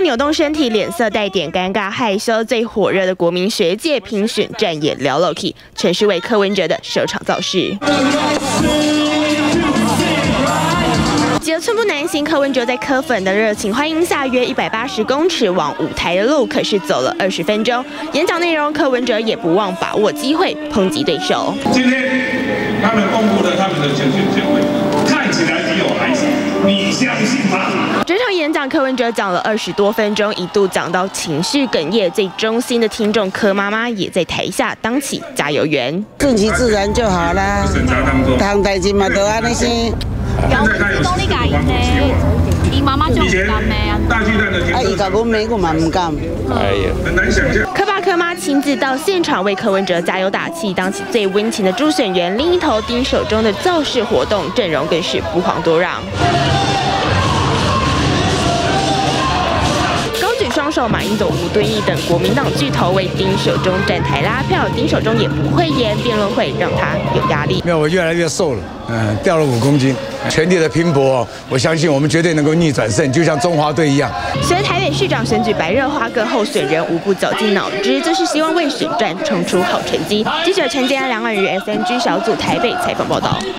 扭动身体，脸色带点尴尬害羞。最火热的国民学界评选战也聊了起，全是为柯文哲的首场造势。几个寸步难行，柯文哲在柯粉的热情欢迎下，约180公尺往舞台的路，可是走了20分钟。演讲内容，柯文哲也不忘把握机会抨击对手。 今天他们公布了他们的选举结果，看起来比我还少，你相信吗？ 整场演讲，柯文哲讲了20多分钟，一度讲到情绪哽咽。最忠心的听众柯妈妈也在台下当起加油员， 顺其自然就好啦。当代志嘛，都安尼先。 有講呢家人咧，你媽媽就唔敢咩啊？ 伊甲阮咩，我嘛唔敢。 哎呀，很难想象。 柯爸柯妈亲自到现场为柯文哲加油打气，当起最温情的助选员。另一头丁守中的造势活动阵容更是不遑多让。双手马英九、吴敦义等国民党巨头为丁守中站台拉票，丁守中也不会演，辩论会让他有压力。 没有，我越来越瘦了，掉了5公斤。全力的拼搏，我相信我们绝对能够逆转胜，就像中华队一样。 随台北市长选举白热化，各候选人无不绞尽脑汁，就是希望为选战冲出好成绩。记者陈建安、梁婉瑜 SNG 小组台北采访报道。